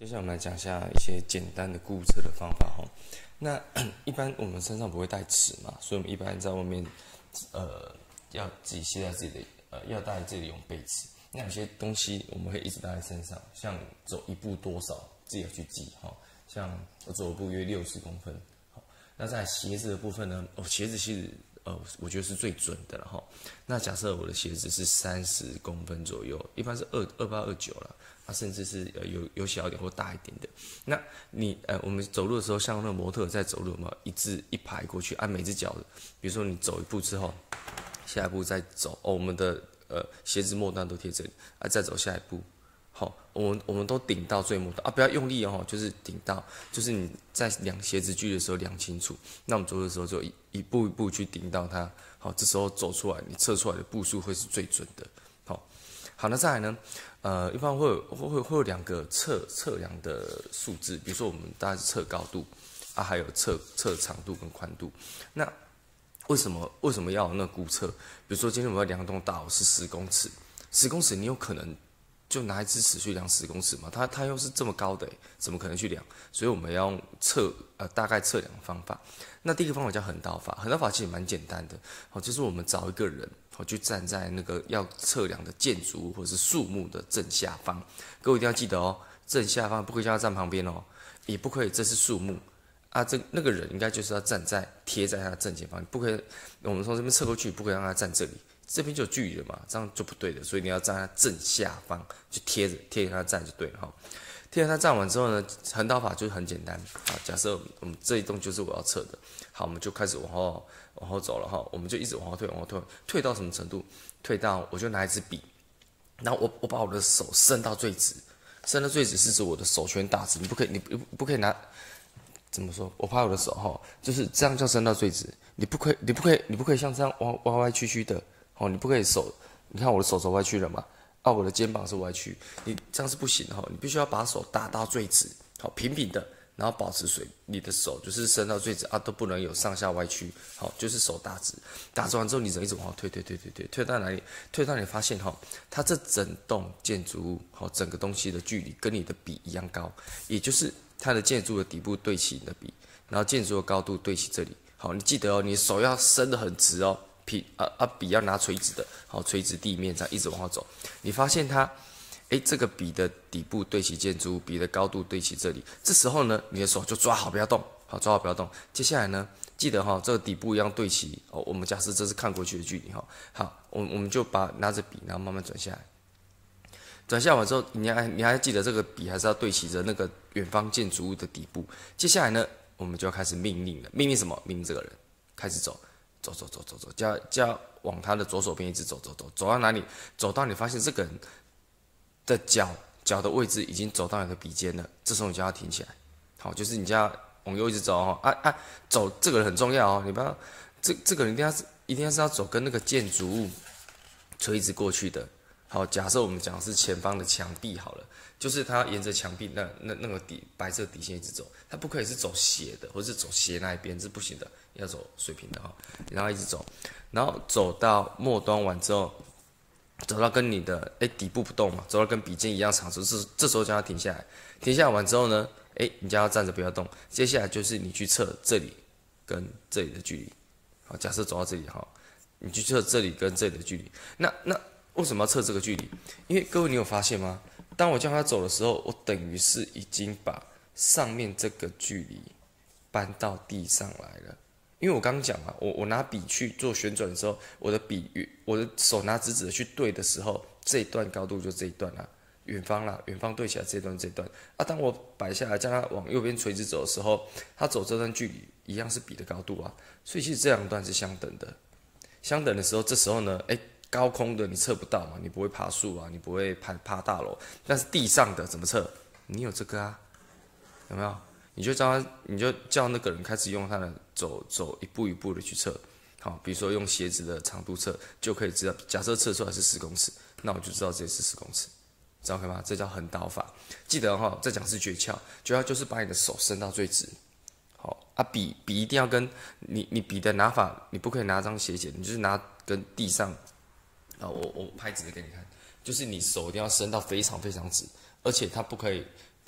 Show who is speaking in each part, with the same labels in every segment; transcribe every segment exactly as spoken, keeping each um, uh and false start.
Speaker 1: 接下来我们来讲一下一些简单的固测的方法哈。那一般我们身上不会带尺嘛，所以我们一般在外面，呃，要自己携带自己的，呃，要带自己的用背尺。那有些东西我们可以一直带在身上，像走一步多少，自己要去记哈。像我走一步约六十公分，好。那在鞋子的部分呢，哦，鞋子其实呃，我觉得是最准的了哈。那假设我的鞋子是三十公分左右，一般是二二八二九了。啊，甚至是呃有有小一点或大一点的。那你呃，我们走路的时候，像那个模特在走路嘛，一字一排过去，按每只脚的。比如说你走一步之后，下一步再走哦，我们的呃鞋子末端都贴这里啊，再走下一步，好、哦，我们我们都顶到最末端啊，不要用力哦，就是顶到，就是你在量鞋子距的时候量清楚。那我们走路的时候就一一步一步去顶到它，好、哦，这时候走出来，你测出来的步数会是最准的，好、哦。好，那再来呢？呃，一般会有会会会有两个测测量的数字，比如说我们大概是测高度啊，还有测测长度跟宽度。那为什么为什么要有那估测？比如说今天我们要量栋大楼是十公尺，十公尺你有可能就拿一支尺去量十公尺嘛？它它又是这么高的，怎么可能去量？所以我们要用测呃大概测量的方法。那第一个方法叫横刀法，横刀法其实蛮简单的，好，就是我们找一个人。我就站在那个要测量的建筑物或者是树木的正下方，各位一定要记得哦，正下方不可以叫他站旁边哦，也不可以这是树木啊，这那个人应该就是要站在贴在他的正前方，不可以我们从这边侧过去，不可以让他站这里，这边就有距离了嘛，这样就不对的，所以你要站在正下方，就贴着贴着他站就对了哈。贴着他站完之后呢，横刀法就是很简单啊。假设我们这一栋就是我要测的，好，我们就开始往后往后走了哈，我们就一直往后退，往后退，退到什么程度？退到我就拿一支笔，然后我我把我的手伸到最直，伸到最直是指我的手拳打直，你不可以，你不不可以拿，怎么说？我拍我的手哈，就是这样叫伸到最直，你不可以，你不可以，你不可以像这样歪歪歪曲曲的，哦，你不可以手，你看我的手手歪曲了嘛？啊，我的肩膀是歪曲，你这样是不行的哈，你必须要把手打到最直，好平平的，然后保持水，你的手就是伸到最直啊，都不能有上下歪曲，好，就是手打直，打直完之后，你人一直往后推，推，推，推，推，推到哪里？推到你发现哈，它这整栋建筑物，好，整个东西的距离跟你的笔一样高，也就是它的建筑的底部对齐你的笔，然后建筑的高度对齐这里，好，你记得哦，你手要伸得很直哦。笔啊啊，笔要拿垂直的，好，垂直地面这样一直往后走。你发现它，哎，这个笔的底部对齐建筑物，笔的高度对齐这里。这时候呢，你的手就抓好不要动，好，抓好不要动。接下来呢，记得哈，这个底部一样对齐哦。我们假设这是看过去的距离哈，好，我我们就把拿着笔，然后慢慢转下来。转下完之后，你还你还记得这个笔还是要对齐着那个远方建筑物的底部。接下来呢，我们就要开始命令了。命令什么？命令这个人开始走。走走走走走，就要就要往他的左手边一直走走走，走到哪里？走到你发现这个人的脚脚的位置已经走到你的笔尖了，这时候你就要停起来。好，就是你就要往右一直走哦，啊啊，走这个人很重要哦，你不要这这个人一定要是一定要是要走跟那个建筑物垂直过去的。好，假设我们讲的是前方的墙壁好了，就是他沿着墙壁那那那个底白色底线一直走，他不可以是走斜的，或是走斜那一边是不行的，要走水平的哈，然后一直走，然后走到末端完之后，走到跟你的哎底部不动嘛，走到跟笔尖一样长，这这时候就要停下来，停下来完之后呢，哎你就要站着不要动，接下来就是你去测这里跟这里的距离，好，假设走到这里哈，你去测这里跟这里的距离，那那。为什么要测这个距离？因为各位，你有发现吗？当我叫他走的时候，我等于是已经把上面这个距离搬到地上来了。因为我刚刚讲嘛，我我拿笔去做旋转的时候，我的笔我的手拿直直的去对的时候，这一段高度就这一段啦，远方啦，远方对起来这一段这一段啊。当我摆下来叫他往右边垂直走的时候，他走这段距离一样是笔的高度啊。所以其实这两段是相等的，相等的时候，这时候呢，哎。高空的你测不到嘛，你不会爬树啊，你不会爬爬大楼，但是地上的怎么测？你有这个啊，有没有？你就叫他，你就叫那个人开始用他的走走一步一步的去测，好，比如说用鞋子的长度测，就可以知道，假设测出来是十公尺，那我就知道这是十公尺，知道可以吗？这叫横刀法，记得哈，这讲是诀窍，诀窍就是把你的手伸到最直，好啊，笔笔一定要跟你你笔的拿法，你不可以拿张斜斜，你就是拿跟地上。啊，我我拍直的给你看，就是你手一定要伸到非常非常直，而且它不可以不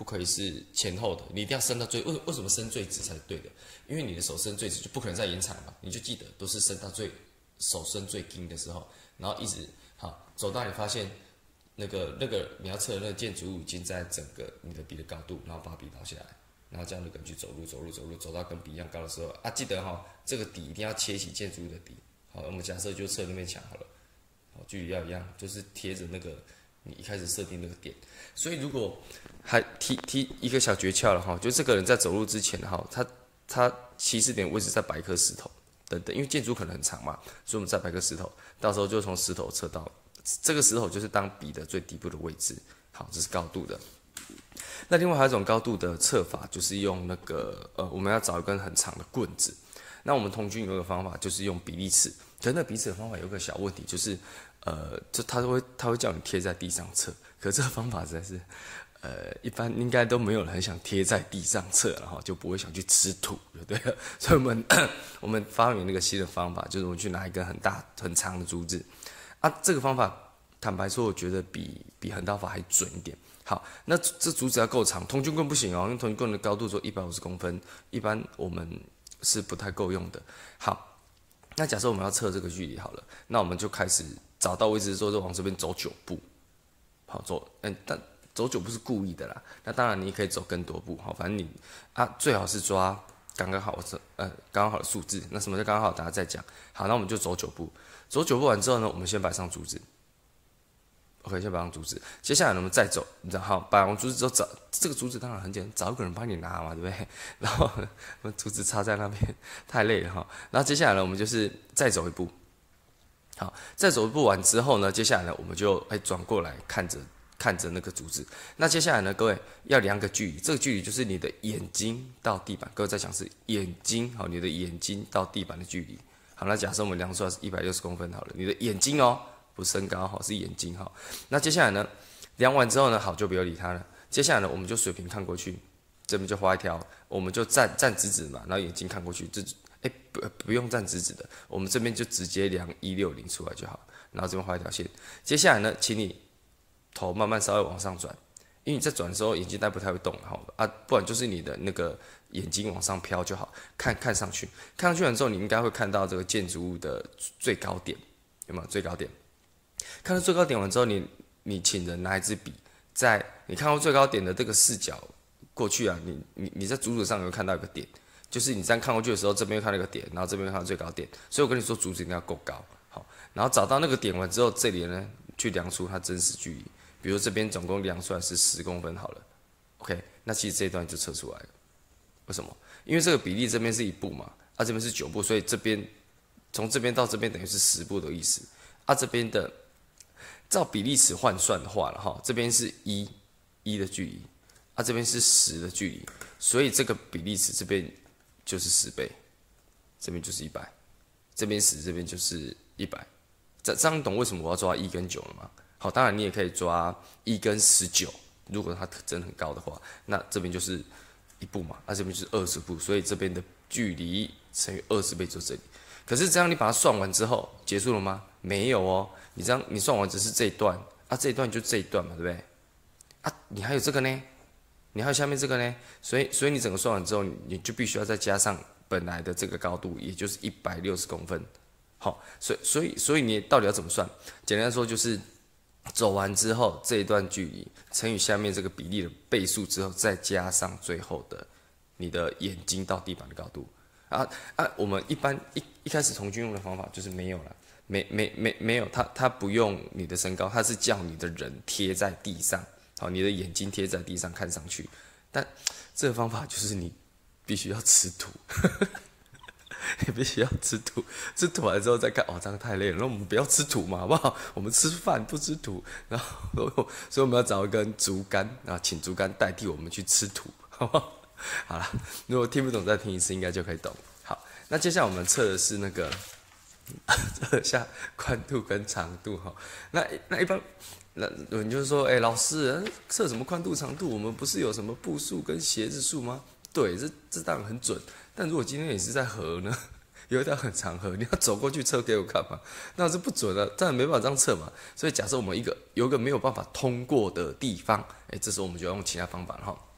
Speaker 1: 不可以是前后的，你一定要伸到最为为什么伸最直才是对的？因为你的手伸最直就不可能再延长嘛，你就记得都是伸到最手伸最紧的时候，然后一直好走到你发现那个那个你要测的那个建筑物已经在整个你的笔的高度，然后把笔倒下来，然后这样的根去走路走路走路走到跟笔一样高的时候啊，记得哈、哦，这个底一定要切起建筑物的底。好，我们假设就测那面墙好了，好，距离要一样，就是贴着那个你一开始设定那个点。所以如果还提提一个小诀窍了哈，就这个人在走路之前哈，他他起始点位置再摆一颗石头等等，因为建筑可能很长嘛，所以我们再摆个石头，到时候就从石头测到这个石头就是当笔的最底部的位置。好，这是高度的。那另外还有一种高度的测法，就是用那个呃，我们要找一根很长的棍子。那我们童军有一个方法，就是用比例尺。可是那比例尺的方法有个小问题，就是呃，就他会他会叫你贴在地上测，可是这个方法实在是呃，一般应该都没有人很想贴在地上测，然后就不会想去吃土，对不对？所以我们我们发明那个新的方法，就是我们去拿一根很大很长的竹子啊，这个方法坦白说，我觉得比比横刀法还准一点。好，那这竹子要够长，童军棍不行哦，因为童军棍的高度只有一百五十公分，一般我们是不太够用的。好，那假设我们要测这个距离好了，那我们就开始找到位置之后，就往这边走九步。好，走，嗯，但走九步是故意的啦。那当然你可以走更多步，好，反正你啊最好是抓刚刚好的呃刚刚好的数字。那什么叫刚刚好？大家再讲。好，那我们就走九步，走九步完之后呢，我们先摆上竹子。OK， 先摆上竹子，接下来我们再走，你知道，好，摆完竹子之后找这个竹子当然很简单，找一个人帮你拿嘛，对不对？然后竹子插在那边太累了哈。然后接下来呢，我们就是再走一步，好，再走一步完之后呢，接下来呢，我们就哎转过来看着看着那个竹子。那接下来呢，各位要量个距离，这个距离就是你的眼睛到地板。各位再想是眼睛，好，你的眼睛到地板的距离。好，那假设我们量出来是一百六十公分好了，你的眼睛哦。不是身高哈，是眼睛哈。那接下来呢，量完之后呢，好就不要理它了。接下来呢，我们就水平看过去，这边就画一条，我们就站站直直嘛，然后眼睛看过去，这哎不不用站直直的，我们这边就直接量一六零出来就好，然后这边画一条线。接下来呢，请你头慢慢稍微往上转，因为你在转的时候眼睛带不太会动哈啊，不然就是你的那个眼睛往上飘就好，看看上去，看上去完之后，你应该会看到这个建筑物的最高点，有没有最高点？看到最高点完之后，你你请人拿一支笔，在你看到最高点的这个视角过去啊，你你你在竹子上有看到一个点，就是你这样看过去的时候，这边又看到一个点，然后这边又看到最高点，所以我跟你说竹子一定要够高，好，然后找到那个点完之后，这里呢去量出它真实距离，比如这边总共量出来是十公分好了 ，OK， 那其实这一段就测出来了，为什么？因为这个比例这边是一步嘛，啊这边是九步，所以这边从这边到这边等于是十步的意思，啊这边的。照比例尺换算的话了哈，这边是一一的距离，啊这边是十的距离，所以这个比例尺这边就是十倍，这边就是一百，这边十，这边就是一百。这这样懂为什么我要抓一跟九了吗？好，当然你也可以抓一跟十九，如果它真的很高的话，那这边就是一步嘛，那这边就是二十步，所以这边的距离乘以二十倍就是这里。可是这样你把它算完之后结束了吗？没有哦，你这样你算完只是这一段啊，这一段就这一段嘛，对不对？啊，你还有这个呢，你还有下面这个呢，所以所以你整个算完之后，你就必须要再加上本来的这个高度，也就是一百六十公分。好，所以所以所以你到底要怎么算？简单说就是走完之后这一段距离乘以下面这个比例的倍数之后，再加上最后的你的眼睛到地板的高度。啊啊！我们一般一一开始童军用的方法就是没有了，没没没没有，他他不用你的身高，他是叫你的人贴在地上，好，你的眼睛贴在地上看上去。但这个方法就是你必须要吃土，你必须要吃土，吃土完之后再看，哦，这样太累了，那我们不要吃土嘛，好不好？我们吃饭不吃土，然后所以我们要找一根竹竿啊，请竹竿代替我们去吃土，好不好？好了，如果听不懂再听一次，应该就可以懂。好，那接下来我们测的是那个测一下宽度跟长度哈。那那一般那你就是说，哎、欸，老师测什么宽度长度？我们不是有什么步数跟鞋子数吗？对，这这当然很准。但如果今天也是在河呢，有一条很长河，你要走过去测给我看吗？那是不准的，当然没办法这样测嘛。所以假设我们一个有一个没有办法通过的地方，哎、欸，这时候我们就要用其他方法了哈。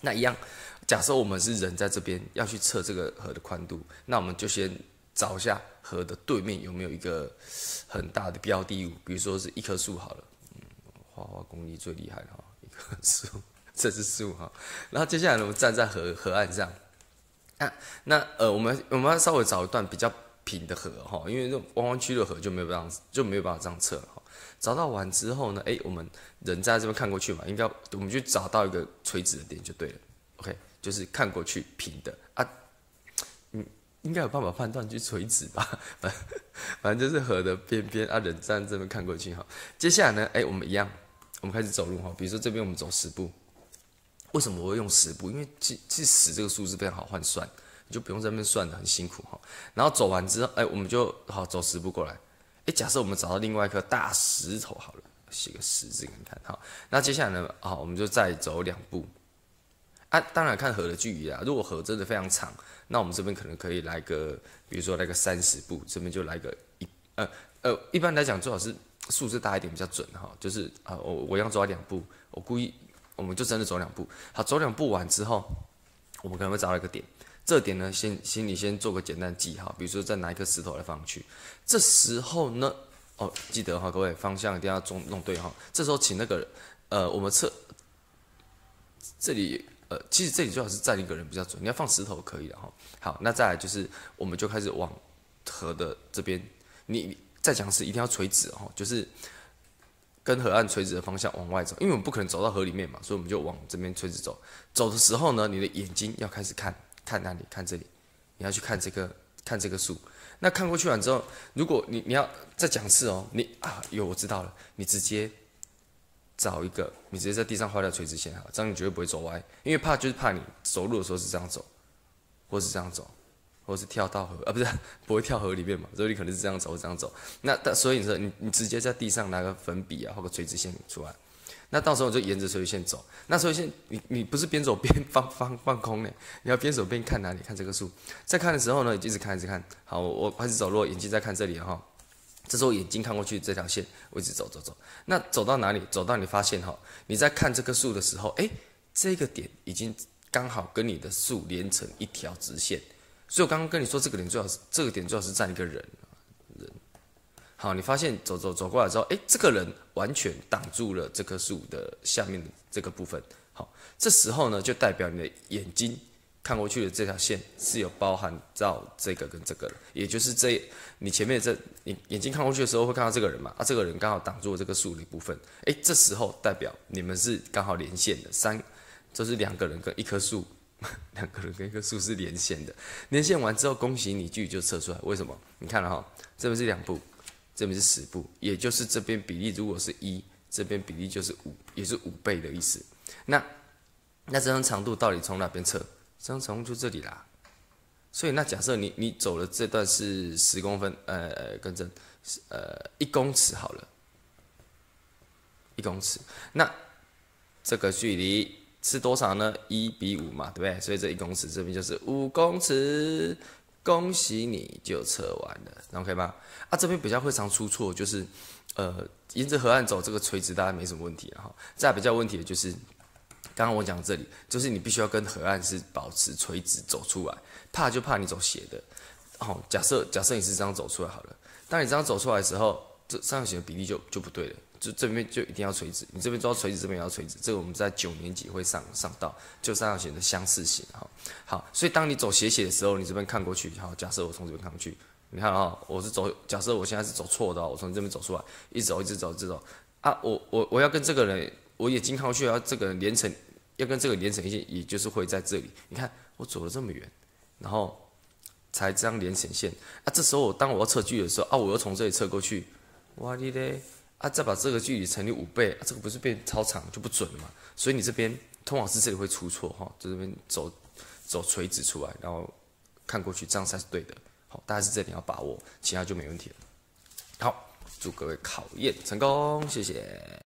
Speaker 1: 那一样，假设我们是人在这边要去测这个河的宽度，那我们就先找一下河的对面有没有一个很大的标的物，比如说是一棵树好了，嗯，画画功力最厉害了哈，一棵树，这是树哈。然后接下来呢，我们站在河河岸上，啊，那呃，我们我们要稍微找一段比较平的河哈，因为那种弯弯曲的河就没有办法就没有办法这样测了哈。找到完之后呢，哎，我们人在这边看过去嘛，应该我们就找到一个垂直的点就对了。OK， 就是看过去平的啊，嗯，应该有办法判断去垂直吧，反正就是河的边边啊，人站这边看过去哈。接下来呢，哎，我们一样，我们开始走路哈。比如说这边我们走十步，为什么我会用十步？因为其其实十这个数字非常好换算，你就不用在那边算的很辛苦哈。然后走完之后，哎，我们就好走十步过来。哎，假设我们找到另外一颗大石头好了，写个十字给你看。好，那接下来呢，好，我们就再走两步。啊，当然看河的距离啦。如果河真的非常长，那我们这边可能可以来个，比如说来个三十步，这边就来个一呃呃，一般来讲最好是数字大一点比较准哈。就是啊，我我一样走到两步，我故意我们就真的走两步。好，走两步完之后，我们可能会找到一个点。这点呢，先心里先做个简单记号，比如说再拿一颗石头来放上去。这时候呢，哦，记得哈，各位方向一定要弄弄对哈。这时候请那个呃，我们测这里呃，其实这里最好是站一个人比较准，你要放石头可以的哈。好，那再来就是我们就开始往河的这边，你再讲是一定要垂直哈，就是跟河岸垂直的方向往外走，因为我们不可能走到河里面嘛，所以我们就往这边垂直走。走的时候呢，你的眼睛要开始看。看哪里？看这里，你要去看这个，看这个树。那看过去完之后，如果你你要再讲次哦，你啊有我知道了，你直接找一个，你直接在地上画条垂直线好，这样你绝对不会走歪，因为怕就是怕你走路的时候是这样走，或是这样走，或是跳到河啊，不是不会跳河里面嘛，所以你可能是这样走，这样走。那但所以你说你你直接在地上拿个粉笔啊，画个垂直线出来。那到时候就沿着垂直线走，那垂直线你你不是边走边放放放空呢，你要边走边看哪里？看这个树。在看的时候呢，你一直看一直看。好，我开始走路，眼睛在看这里哈。这时候眼睛看过去这条线，我一直走走走。那走到哪里？走到你发现哈，你在看这棵树的时候，哎，这个点已经刚好跟你的树连成一条直线。所以我刚刚跟你说，这个点最好是这个点最好是站一个人。好，你发现走走走过来之后，哎，这个人完全挡住了这棵树的下面的这个部分。好，这时候呢，就代表你的眼睛看过去的这条线是有包含到这个跟这个的，也就是这你前面这你眼睛看过去的时候会看到这个人嘛？啊，这个人刚好挡住了这个树的一部分。哎，这时候代表你们是刚好连线的，三就是两个人跟一棵树，两个人跟一棵树是连线的。连线完之后，恭喜你距离就测出来。为什么？你看了哈，这边是两步。这边是十步，也就是这边比例如果是一，这边比例就是五，也是五倍的意思。那那这张长度到底从哪边测？这张长度就这里啦。所以那假设你你走了这段是十公分，呃，跟正，呃，一公尺好了，一公尺。那这个距离是多少呢？一比五嘛，对不对？所以这一公尺这边就是五公尺。恭喜你就测完了 ，OK 吗？啊，这边比较会常出错，就是，呃，沿着河岸走这个垂直大概没什么问题了哈。再比较问题的就是，刚刚我讲这里，就是你必须要跟河岸是保持垂直走出来，怕就怕你走斜的。好，假设假设你是这样走出来好了，当你这样走出来的时候，这三角形的比例就就不对了。就这边就一定要垂直，你这边做到垂直，这边也要垂直。这个我们在九年级会上上到，就三角形的相似性哈。好，所以当你走斜斜的时候，你这边看过去，好，假设我从这边看过去，你看啊，我是走，假设我现在是走错的哦，我从这边走出来，一直走，一直走，一直走啊，我我我要跟这个人，我眼睛看过去，要这个人连成，要跟这个连成一线，也就是会在这里。你看我走了这么远，然后才这样连成线啊。这时候我当我要测距的时候啊，我又从这里测过去，哇你嘞！啊，再把这个距离乘以五倍，啊，这个不是变超长就不准了嘛？所以你这边通往是这里会出错哈，就这边走走垂直出来，然后看过去，这样才是对的。好，大概是这点要把握，其他就没问题了。好，祝各位考验成功，谢谢。